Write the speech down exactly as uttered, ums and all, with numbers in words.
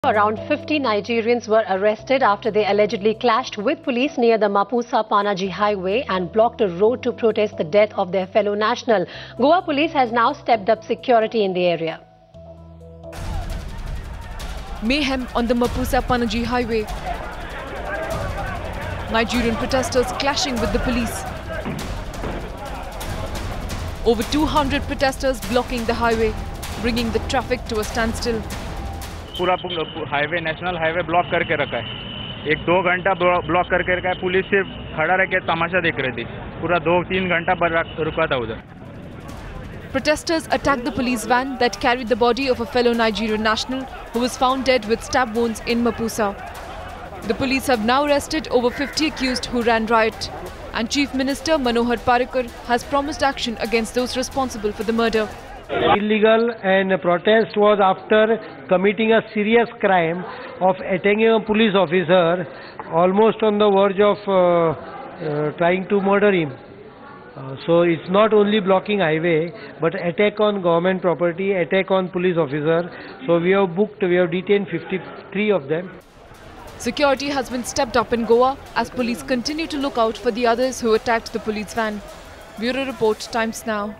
Around fifty Nigerians were arrested after they allegedly clashed with police near the Mapusa-Panaji highway and blocked a road to protest the death of their fellow national. Goa police has now stepped up security in the area. Mayhem on the Mapusa-Panaji highway. Nigerian protesters clashing with the police. Over two hundred protesters blocking the highway, bringing the traffic to a standstill. पूरा highway national highway block करके रखा है। एक दो घंटा block करके रखा है। पुलिस सिर्फ खड़ा रह के तमाशा देख रही थी। पूरा दो तीन घंटा पर रुका था उधर। Protesters attacked the police van that carried the body of a fellow Nigerian national who was found dead with stab wounds in Mapusa. The police have now arrested over fifty accused who ran riot, and Chief Minister Manohar Parrikar has promised action against those responsible for the murder. Illegal and protest was after committing a serious crime of attacking a police officer, almost on the verge of uh, uh, trying to murder him. Uh, so it's not only blocking highway, but attack on government property, attack on police officer. So we have booked, we have detained fifty-three of them. Security has been stepped up in Goa as police continue to look out for the others who attacked the police van. Bureau Report, Times Now.